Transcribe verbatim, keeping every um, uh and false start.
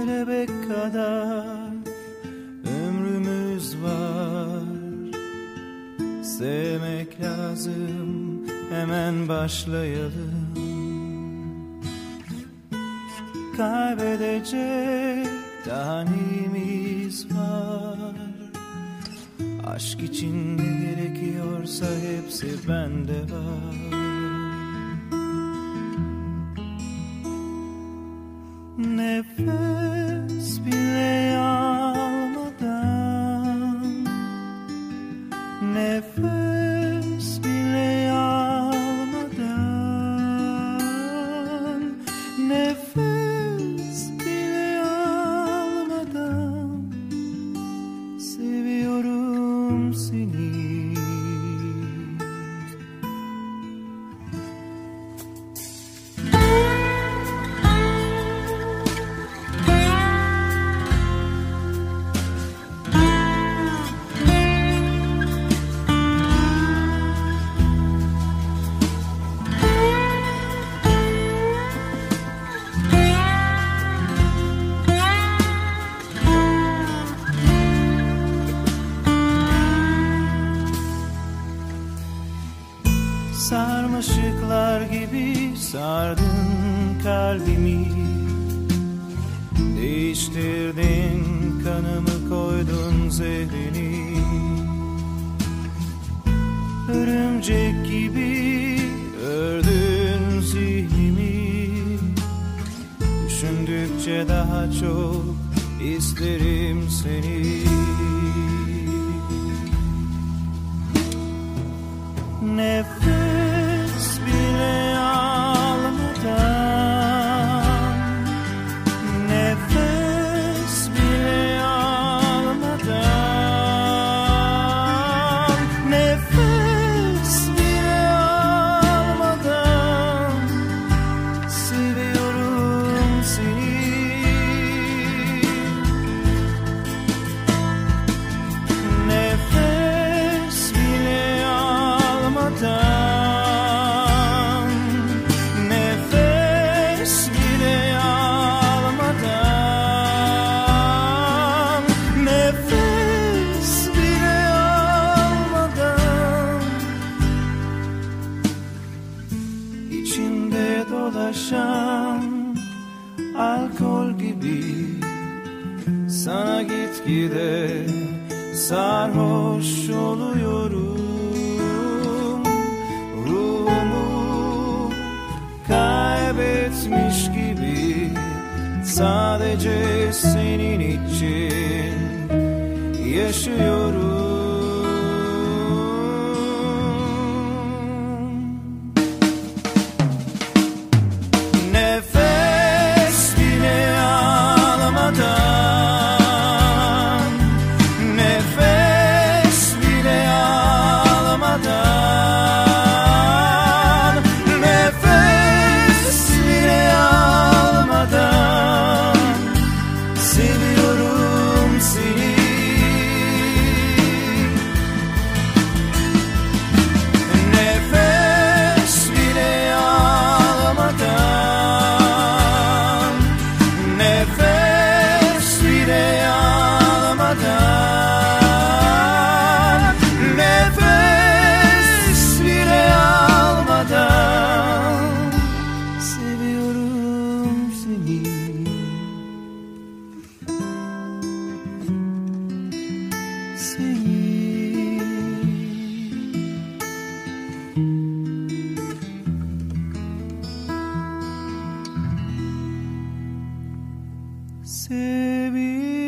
kelebek kadar ömrümüz var. Sevmek lazım, hemen başlayalım. Kaybedecek daha neyimiz var? Aşk için ne gerekiyorsa hepsi bende var. Nefes bile almadan, nefes bile almadan, nefes bile almadan seviyorum seni. Sarmaşıklar gibi sardın kalbimi, değiştirdin kanımı, koydun zehrini. Örümcek gibi ördün zihnimi, düşündükçe daha çok isterim seni. Nefes bile almadan, nefes bile almadan, nefes bile almadan seviyorum seni. Nefes bile almadan, nefes bile almadan, nefes bile almadan içimde dolaşan alkol gibi sana gitgide sarhoş oluyorum. Ruhumu kaybetmiş gibi sadece senin için yaşıyorum. Nefes bile almadan, nefes bile almadan, nefes bile almadan seviyorum seni. Nefes bile almadan, nefes bile almadan, nefes bile almadan seviyorum seni. Seni. Seviyorum.